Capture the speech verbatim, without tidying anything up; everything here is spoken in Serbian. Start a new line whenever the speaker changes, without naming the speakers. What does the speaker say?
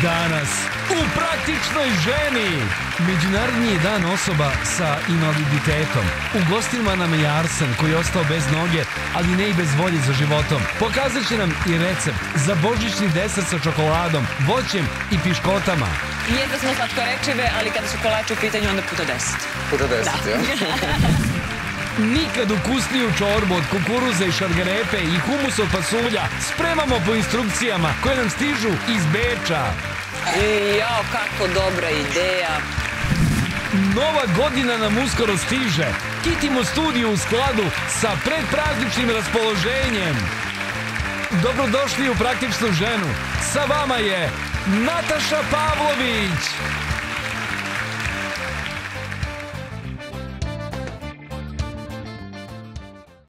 Danas u Praktičnoj ženi Međunarodni je dan osoba sa invaliditetom. U gostima nam je Arsen koji je ostao bez noge, ali ne i bez volje za životom. Pokazat će nam i recept za božićni desert sa čokoladom, voćem i piškotama.
Jedno smo slatkorečive, ali kada su kolači u pitanju onda puta deset.
Puta deset, ja?
Nikad ukusniju čorbu od kukuruza i šargarepe i humus od pasulja spremamo po instrukcijama koje nam stižu iz Beča.
I jao, kako dobra ideja.
Nova godina nam uskoro stiže. Kitimo studiju u skladu sa predprazničnim raspoloženjem. Dobrodošli u Praktičnu ženu. Sa vama je Nataša Pavlović.